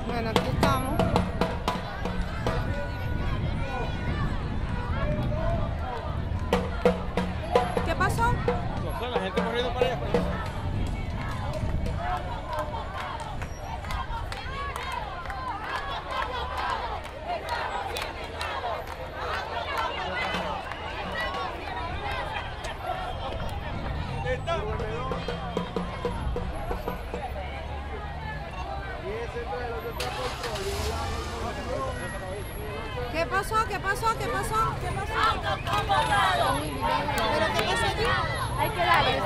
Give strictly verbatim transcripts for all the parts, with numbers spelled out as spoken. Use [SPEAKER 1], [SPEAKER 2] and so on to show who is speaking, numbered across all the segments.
[SPEAKER 1] Bueno, aquí estamos. ¿Qué pasó?
[SPEAKER 2] No sé, la gente corriendo para allá.
[SPEAKER 1] ¿Qué pasó? ¿Qué pasó? ¿Qué pasó? ¿Qué pasó? ¿Pero qué pasó aquí?
[SPEAKER 3] Hay que darle.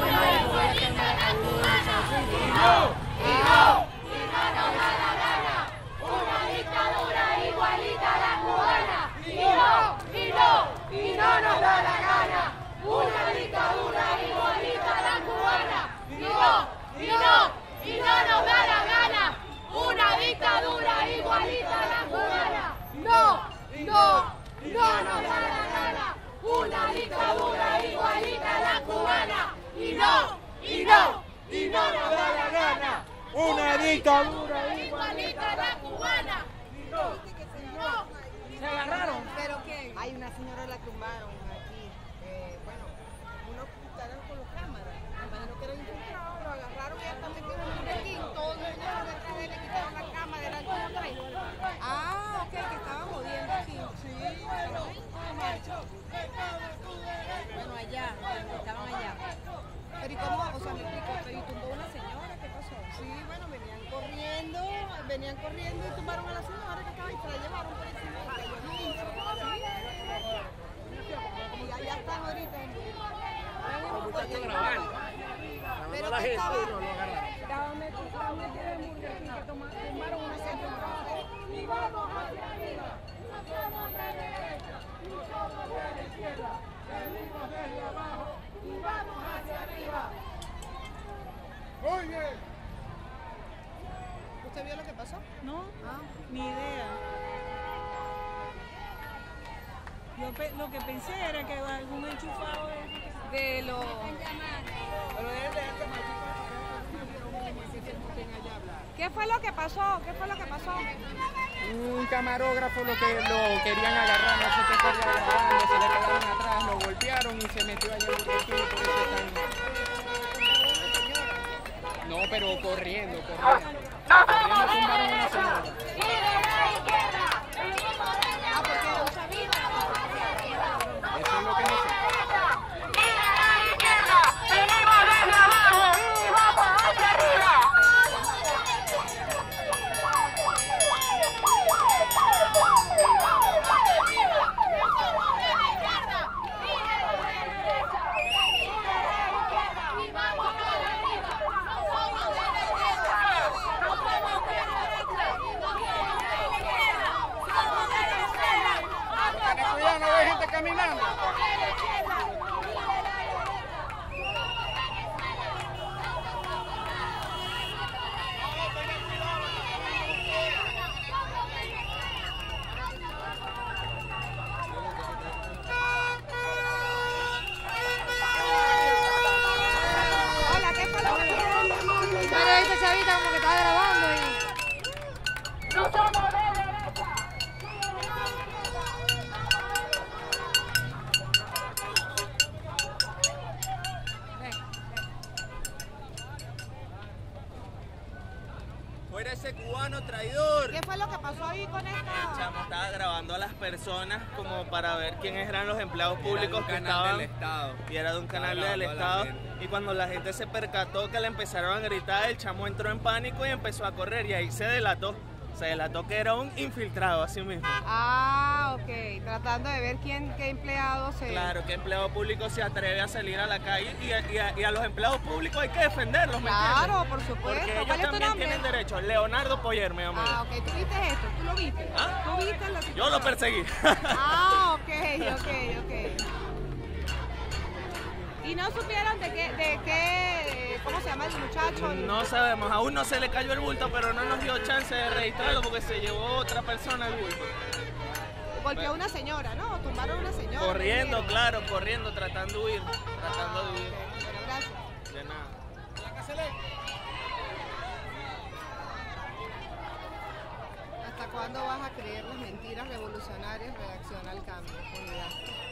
[SPEAKER 2] Una dictadura
[SPEAKER 3] igualita a la cubana.
[SPEAKER 2] se agarraron.
[SPEAKER 1] ¿Pero qué? Hay una señora la tumbaron aquí. Eh, bueno, unos estaban con los cámaras. Imagino que era infiltrado, lo agarraron y ella también quedó en un esquín. Todos los niños detrás de él le quitaron la cámara, eran como tres. Ah, ok, que estaban jodiendo aquí. Sí, pero bueno, allá, estaban allá. Pero ¿y cómo? O sea, me explico, pero ¿y tumbó una señora? ¿Qué pasó? Sí, bueno, venían corriendo, venían corriendo y tumbaron a la señora que estaba ahí, se la llevaron por encima y cayó en el piso. Y allá están ahorita.
[SPEAKER 2] Muchachos grabando.
[SPEAKER 1] Pero
[SPEAKER 2] la
[SPEAKER 1] que
[SPEAKER 2] gente
[SPEAKER 1] estaba...
[SPEAKER 2] y no lo agarraron.
[SPEAKER 1] Estaban metidos en el muro aquí, que tumbaron una señora. Y vamos hacia arriba, no somos de derecha, ni somos de la izquierda, venimos desde abajo y vamos hacia arriba.
[SPEAKER 2] Oye.
[SPEAKER 1] ¿Usted vio lo que pasó?
[SPEAKER 4] No,
[SPEAKER 1] Ah.
[SPEAKER 4] ni idea. Yo pe- lo que pensé era que algún enchufado de...
[SPEAKER 1] De los...
[SPEAKER 2] Pero es de este maldito.
[SPEAKER 1] ¿Qué fue lo que pasó? ¿Qué fue lo que pasó?
[SPEAKER 2] Un camarógrafo lo que lo querían agarrar, no sé qué estaría grabando, se le pegaron atrás, lo golpearon y se metió allá en el vehículo y por eso están... No, pero corriendo, corriendo. Corriendo tumbaron a una señora.
[SPEAKER 1] Ah, porque era un chavito.
[SPEAKER 2] Eso es lo que no sé. Cuidado, no hay gente caminando.
[SPEAKER 1] Hola, ¿qué fue lo que pasó? Pero esta chavita como que estaba grabando y...
[SPEAKER 3] No somos de derecha.
[SPEAKER 5] Fuera ese cubano traidor.
[SPEAKER 1] ¿Qué fue lo que pasó ahí con esta?
[SPEAKER 5] Chamo estaba grabando a las personas como para ver quiénes eran los empleados públicos que
[SPEAKER 6] canal
[SPEAKER 5] estaban.
[SPEAKER 6] del Estado.
[SPEAKER 5] Y era de un canal
[SPEAKER 6] Estaba
[SPEAKER 5] del
[SPEAKER 6] grabando a la
[SPEAKER 5] Estado.
[SPEAKER 6] gente.
[SPEAKER 5] Y cuando la gente se percató que le empezaron a gritar, el chamo entró en pánico y empezó a correr. Y ahí se delató. Se delató que era un infiltrado, así mismo.
[SPEAKER 1] Ah, ok. Tratando de ver quién, qué empleado se...
[SPEAKER 5] Claro, que empleado público se atreve a salir a la calle y a, y a- y a los empleados públicos hay que defenderlos, ¿me
[SPEAKER 1] Claro,
[SPEAKER 5] entiendes?
[SPEAKER 1] por supuesto.
[SPEAKER 5] Porque
[SPEAKER 1] ¿Cuál
[SPEAKER 5] ellos
[SPEAKER 1] es tu
[SPEAKER 5] también
[SPEAKER 1] nombre?
[SPEAKER 5] tienen derecho. Leonardo Poyer, mi amigo.
[SPEAKER 1] Ah, ok. ¿Tú viste esto? ¿Tú lo viste?
[SPEAKER 5] ¿Ah?
[SPEAKER 1] ¿Tú viste lo que
[SPEAKER 5] Yo lo perseguí.
[SPEAKER 1] Ah, ok, ok, ok. ¿Y no supieron de qué, de qué, cómo se llama el muchacho?
[SPEAKER 5] No sabemos, aún no se le cayó el bulto, pero no nos dio chance de registrarlo porque se llevó otra persona el bulto.
[SPEAKER 1] Golpeó a una señora, ¿no? Tumbaron a una señora.
[SPEAKER 5] Corriendo,
[SPEAKER 1] ¿no?
[SPEAKER 5] claro, corriendo, tratando de huir, tratando de huir.
[SPEAKER 1] Bueno, gracias.
[SPEAKER 5] De nada.
[SPEAKER 1] ¿Cuándo vas a creer las mentiras revolucionarias? Reacciona al cambio. Unidad.